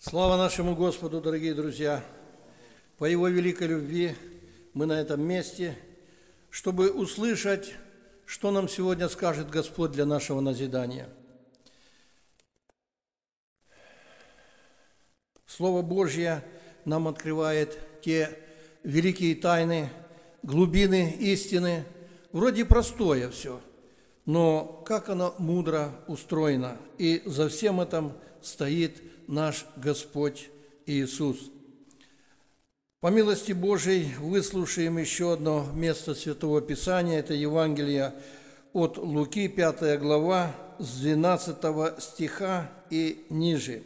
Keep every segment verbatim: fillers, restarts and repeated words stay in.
Слава нашему Господу, дорогие друзья! По Его великой любви мы на этом месте, чтобы услышать, что нам сегодня скажет Господь для нашего назидания. Слово Божье нам открывает те великие тайны, глубины истины. Вроде простое все, но как оно мудро устроено. И за всем этим стоит наш Господь Иисус. По милости Божией выслушаем еще одно место Святого Писания. Это Евангелие от Луки, пятая глава, с двенадцатого стиха и ниже.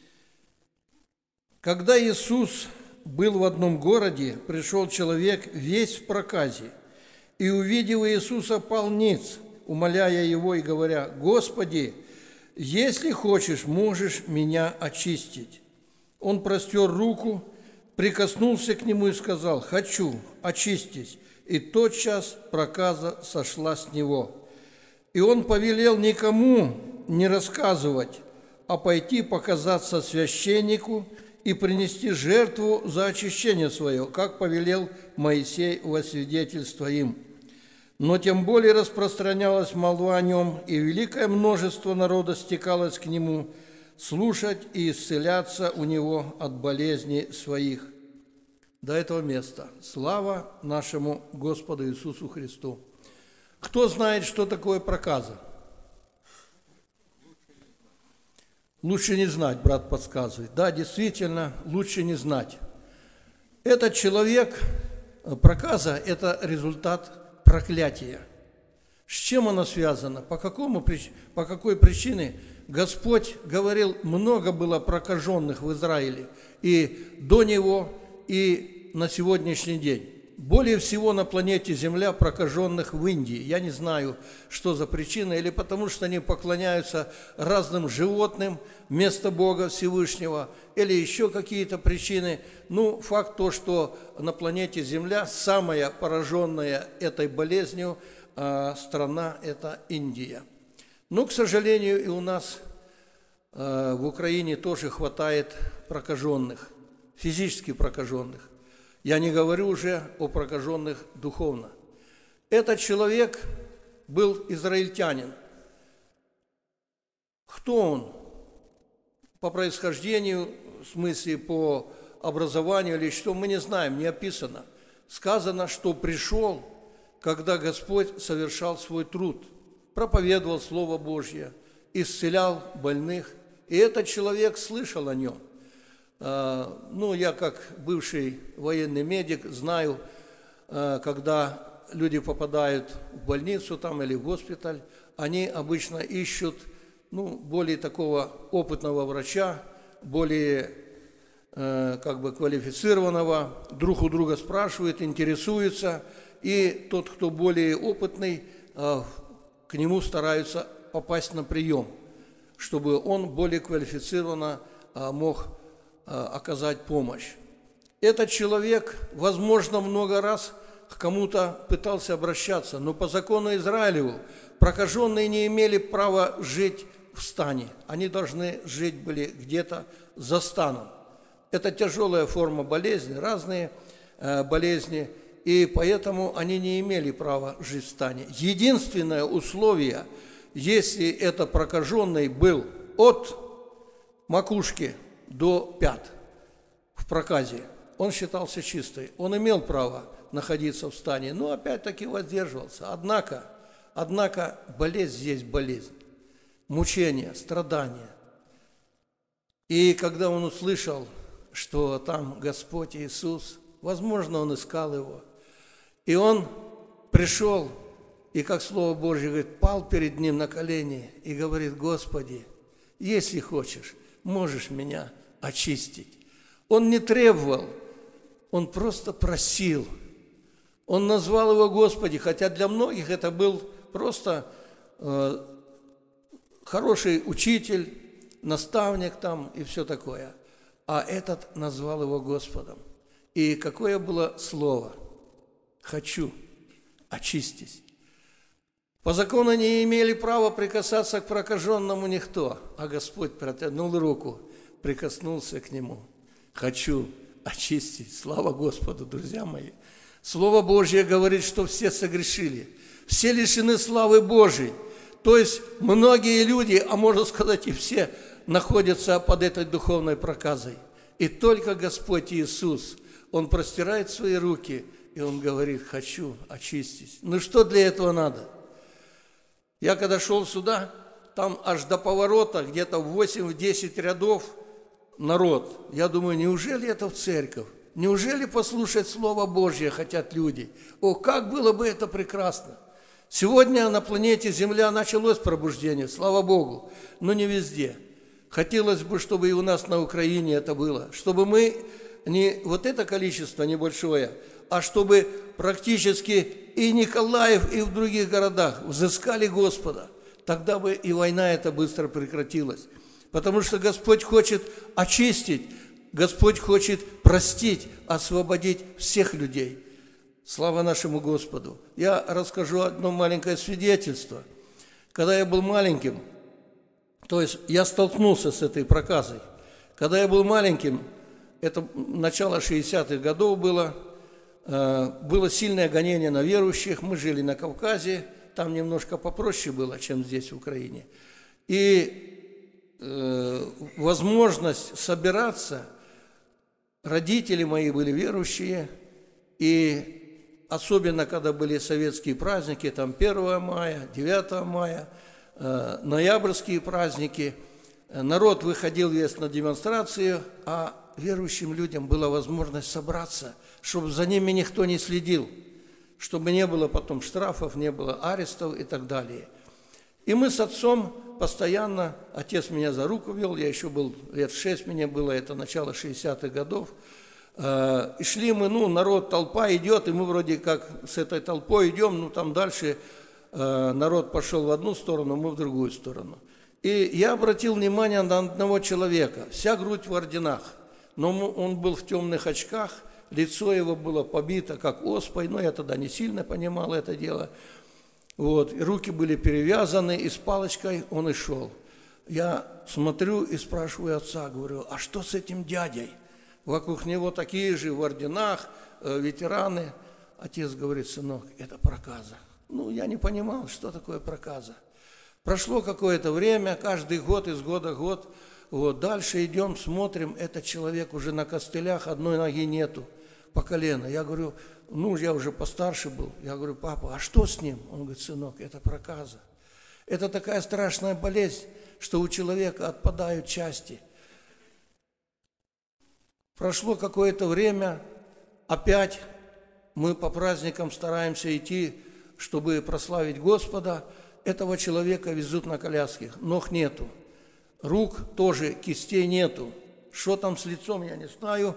Когда Иисус был в одном городе, пришел человек весь в проказе, и, увидев Иисуса, пал ниц, умоляя Его и говоря: «Господи, если хочешь, можешь меня очистить». Он простер руку, прикоснулся к нему и сказал: «Хочу, очистись». И тотчас проказа сошла с него. И он повелел никому не рассказывать, а пойти показаться священнику и принести жертву за очищение свое, как повелел Моисей во свидетельство им. Но тем более распространялась молва о нем, и великое множество народа стекалось к нему слушать и исцеляться у него от болезней своих. До этого места. Слава нашему Господу Иисусу Христу. Кто знает, что такое проказа? Лучше не знать, брат подсказывает. Да, действительно, лучше не знать. Этот человек, проказа – это результат проклятия. С чем оно связано? По, какому, по какой причине? Господь говорил, много было прокаженных в Израиле и до него, и на сегодняшний день. Более всего на планете Земля прокаженных в Индии. Я не знаю, что за причина, или потому что они поклоняются разным животным вместо Бога Всевышнего, или еще какие-то причины. Ну, факт то, что на планете Земля самая пораженная этой болезнью э, страна – это Индия. Но, к сожалению, и у нас э, в Украине тоже хватает прокаженных, физически прокаженных. Я не говорю уже о прокаженных духовно. Этот человек был израильтянин. Кто он? По происхождению, в смысле по образованию или что, мы не знаем, не описано. Сказано, что пришел, когда Господь совершал свой труд, проповедовал Слово Божье, исцелял больных, и этот человек слышал о нем. Ну, я как бывший военный медик знаю, когда люди попадают в больницу там или в госпиталь, они обычно ищут ну, более такого опытного врача, более как бы квалифицированного, друг у друга спрашивают, интересуются, и тот, кто более опытный, к нему стараются попасть на прием, чтобы он более квалифицированно мог оказать помощь. Этот человек, возможно, много раз к кому-то пытался обращаться, но по закону Израилеву прокаженные не имели права жить в стане. Они должны жить были где-то за станом. Это тяжелая форма болезни, разные э, болезни, и поэтому они не имели права жить в стане. Единственное условие, если это прокаженный был от макушки до пят в проказе, он считался чистым, он имел право находиться в стане, но опять-таки воздерживался. Однако, однако болезнь есть болезнь, мучение, страдания. И когда он услышал, что там Господь Иисус, возможно, он искал Его, и он пришел, и, как Слово Божье говорит, пал перед Ним на колени и говорит: «Господи, если хочешь, можешь меня очистить». Он не требовал, он просто просил. Он назвал Его Господи, хотя для многих это был просто э, хороший учитель, наставник там и все такое. А этот назвал Его Господом. И какое было слово? «Хочу, очистись». По закону не имели права прикасаться к прокаженному никто, а Господь протянул руку, прикоснулся к нему. Хочу очистить. Слава Господу, друзья мои. Слово Божье говорит, что все согрешили. Все лишены славы Божьей. То есть многие люди, а можно сказать и все, находятся под этой духовной проказой. И только Господь Иисус, Он простирает свои руки, и Он говорит: хочу очистить. Ну что для этого надо? Я когда шел сюда, там аж до поворота, где-то в восемь-десять рядов народ. Я думаю, неужели это в церковь? Неужели послушать Слово Божье хотят люди? О, как было бы это прекрасно! Сегодня на планете Земля началось пробуждение, слава Богу, но не везде. Хотелось бы, чтобы и у нас на Украине это было, чтобы мы не вот это количество небольшое, а чтобы практически и Николаев, и в других городах взыскали Господа. Тогда бы и война эта быстро прекратилась. Потому что Господь хочет очистить, Господь хочет простить, освободить всех людей. Слава нашему Господу! Я расскажу одно маленькое свидетельство. Когда я был маленьким, то есть я столкнулся с этой проказой. Когда я был маленьким, это начало шестидесятых годов было, было сильное гонение на верующих. Мы жили на Кавказе, там немножко попроще было, чем здесь, в Украине. И э, возможность собираться, родители мои были верующие, и особенно, когда были советские праздники, там первое мая, девятое мая, э, ноябрьские праздники, народ выходил весь на демонстрацию, а верующим людям была возможность собраться, чтобы за ними никто не следил, чтобы не было потом штрафов, не было арестов и так далее. И мы с отцом постоянно, отец меня за руку вел, я еще был, лет шесть мне было, это начало шестидесятых годов, и шли мы, ну, народ, толпа идет, и мы вроде как с этой толпой идем, ну, там дальше народ пошел в одну сторону, мы в другую сторону. И я обратил внимание на одного человека, вся грудь в орденах, но он был в темных очках, лицо его было побито, как оспой, но я тогда не сильно понимал это дело. Вот, и руки были перевязаны, и с палочкой он и шел. Я смотрю и спрашиваю отца, говорю: а что с этим дядей? Вокруг него такие же в орденах, э, ветераны. Отец говорит: сынок, это проказа. Ну, я не понимал, что такое проказа. Прошло какое-то время, каждый год, из года в год. Вот, дальше идем, смотрим, этот человек уже на костылях, одной ноги нету, по колено. Я говорю, ну, я уже постарше был. Я говорю: папа, а что с ним? Он говорит: сынок, это проказа. Это такая страшная болезнь, что у человека отпадают части. Прошло какое-то время, опять мы по праздникам стараемся идти, чтобы прославить Господа. Этого человека везут на коляске, ног нету, рук тоже, кистей нету. Что там с лицом, я не знаю.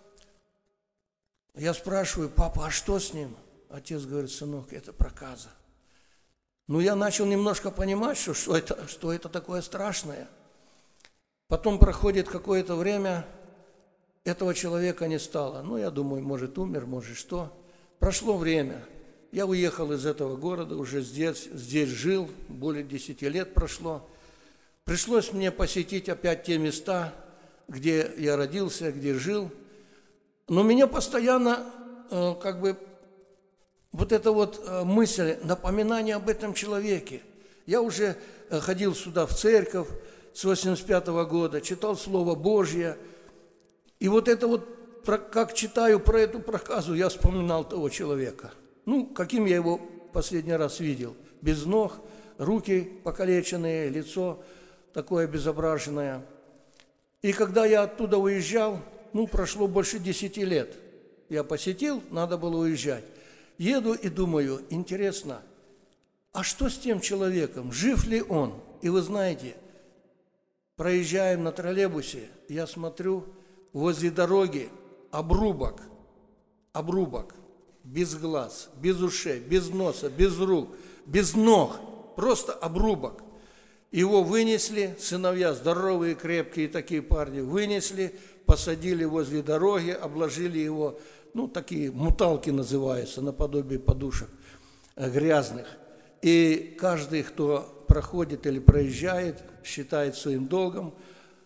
Я спрашиваю: папа, а что с ним? Отец говорит: сынок, это проказа. Ну, я начал немножко понимать, что, что, это, что это такое страшное. Потом проходит какое-то время, этого человека не стало. Ну, я думаю, может, умер, может, что. Прошло время. Я уехал из этого города, уже здесь, здесь жил, более десяти лет прошло. Пришлось мне посетить опять те места, где я родился, где жил. Но меня постоянно, э, как бы, вот эта вот э, мысль, напоминание об этом человеке. Я уже э, ходил сюда в церковь с восемьдесят пятого года, читал Слово Божье. И вот это вот, про, как читаю про эту проказу, я вспоминал того человека. Ну, каким я его последний раз видел. Без ног, руки покалеченные, лицо такое обезображенное. И когда я оттуда уезжал, ну, прошло больше десяти лет. Я посетил, надо было уезжать. Еду и думаю, интересно, а что с тем человеком? Жив ли он? И вы знаете, проезжаем на троллейбусе, я смотрю, возле дороги обрубок, обрубок, без глаз, без ушей, без носа, без рук, без ног, просто обрубок. Его вынесли, сыновья здоровые, крепкие такие парни, вынесли, посадили возле дороги, обложили его, ну, такие муталки называются, наподобие подушек грязных. И каждый, кто проходит или проезжает, считает своим долгом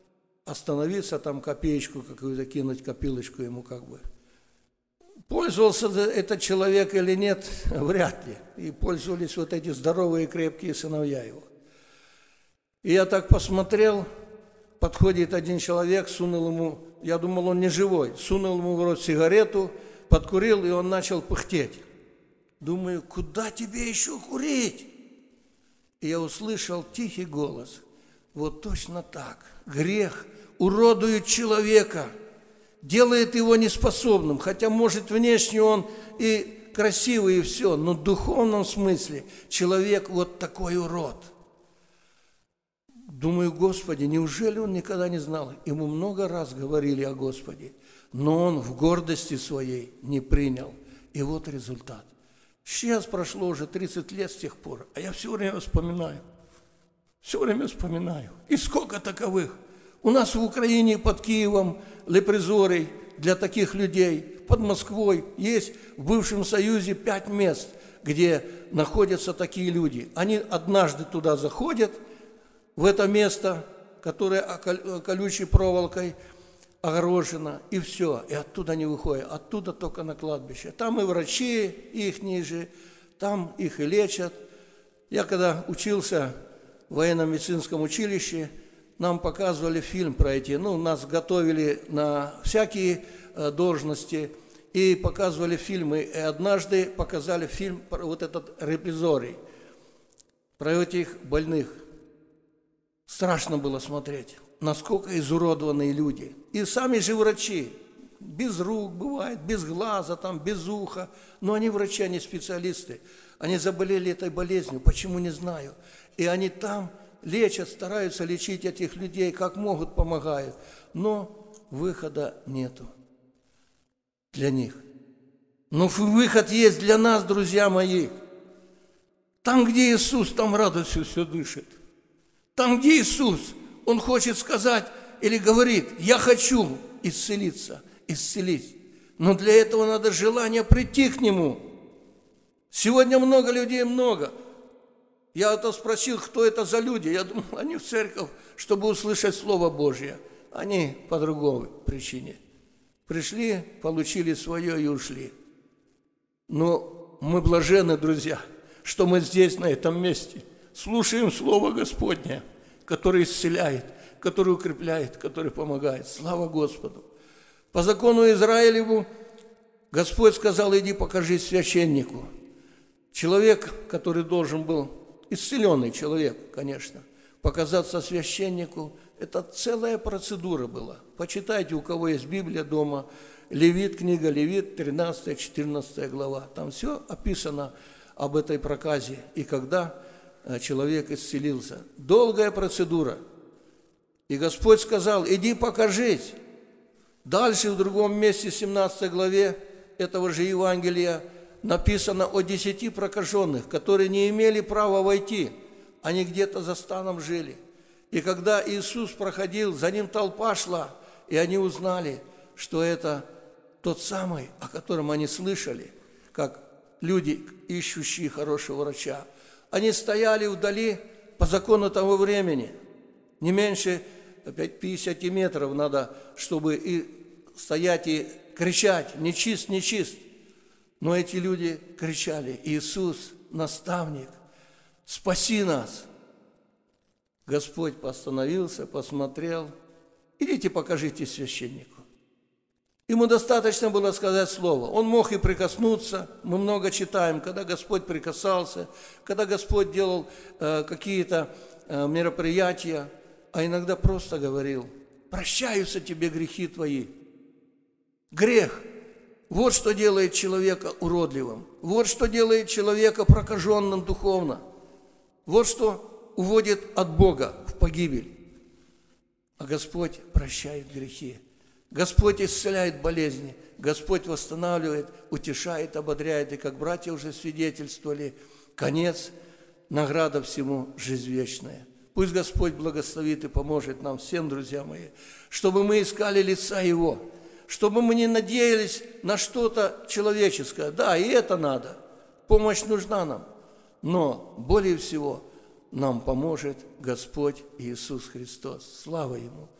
остановиться, там копеечку какую-то кинуть, копилочку ему как бы. Пользовался этот человек или нет, вряд ли. И пользовались вот эти здоровые крепкие сыновья его. И я так посмотрел, подходит один человек, сунул ему, я думал, он не живой, сунул ему в рот сигарету, подкурил, и он начал пыхтеть. Думаю, куда тебе еще курить? И я услышал тихий голос. Вот точно так. Грех уродует человека, делает его неспособным, хотя, может, внешне он и красивый, и все, но в духовном смысле человек вот такой урод. Думаю, Господи, неужели он никогда не знал? Ему много раз говорили о Господе, но он в гордости своей не принял. И вот результат. Сейчас прошло уже тридцать лет с тех пор, а я все время вспоминаю. Все время вспоминаю. И сколько таковых. У нас в Украине под Киевом лепризорий для таких людей. Под Москвой есть в бывшем Союзе пять мест, где находятся такие люди. Они однажды туда заходят, в это место, которое колючей проволокой огорожено, и все, и оттуда не выходят, оттуда только на кладбище. Там и врачи ихние же, там их и лечат. Я когда учился в военно-медицинском училище, нам показывали фильм про эти, ну, нас готовили на всякие должности, и показывали фильмы, и однажды показали фильм про вот этот репризорий, про этих больных. Страшно было смотреть, насколько изуродованные люди. И сами же врачи, без рук бывает, без глаза, там, без уха, но они врачи, они специалисты. Они заболели этой болезнью, почему не знаю. И они там лечат, стараются лечить этих людей, как могут, помогают. Но выхода нету для них. Но выход есть для нас, друзья мои. Там, где Иисус, там радостью все дышит. Там, где Иисус, Он хочет сказать или говорит, я хочу исцелиться, исцелить. Но для этого надо желание прийти к Нему. Сегодня много людей, много. Я это спросил, кто это за люди. Я думал, они в церковь, чтобы услышать Слово Божье. Они по другой причине. Пришли, получили свое и ушли. Но мы блаженны, друзья, что мы здесь, на этом месте, слушаем Слово Господне, которое исцеляет, которое укрепляет, которое помогает. Слава Господу! По закону Израилеву Господь сказал, иди покажись священнику. Человек, который должен был, исцеленный человек, конечно, показаться священнику, это целая процедура была. Почитайте, у кого есть Библия дома, Левит, книга Левит, тринадцатая-четырнадцатая глава. Там все описано об этой проказе и когда человек исцелился. Долгая процедура. И Господь сказал, иди покажись. Дальше в другом месте, в семнадцатой главе этого же Евангелия, написано о десяти прокаженных, которые не имели права войти. Они где-то за станом жили. И когда Иисус проходил, за Ним толпа шла, и они узнали, что это тот самый, о котором они слышали, как люди, ищущие хорошего врача. Они стояли вдали по закону того времени. Не меньше опять пятьдесят метров надо, чтобы и стоять и кричать, нечист, нечист. Но эти люди кричали, Иисус, наставник, спаси нас. Господь постановился, посмотрел, идите покажите священнику. Ему достаточно было сказать слово. Он мог и прикоснуться. Мы много читаем, когда Господь прикасался, когда Господь делал э, какие-то э, мероприятия, а иногда просто говорил, прощаются тебе грехи твои. Грех. Вот что делает человека уродливым. Вот что делает человека прокаженным духовно. Вот что уводит от Бога в погибель. А Господь прощает грехи. Господь исцеляет болезни, Господь восстанавливает, утешает, ободряет. И как братья уже свидетельствовали, конец, награда всему – жизнь вечная. Пусть Господь благословит и поможет нам всем, друзья мои, чтобы мы искали лица Его, чтобы мы не надеялись на что-то человеческое. Да, и это надо, помощь нужна нам, но более всего нам поможет Господь Иисус Христос. Слава Ему!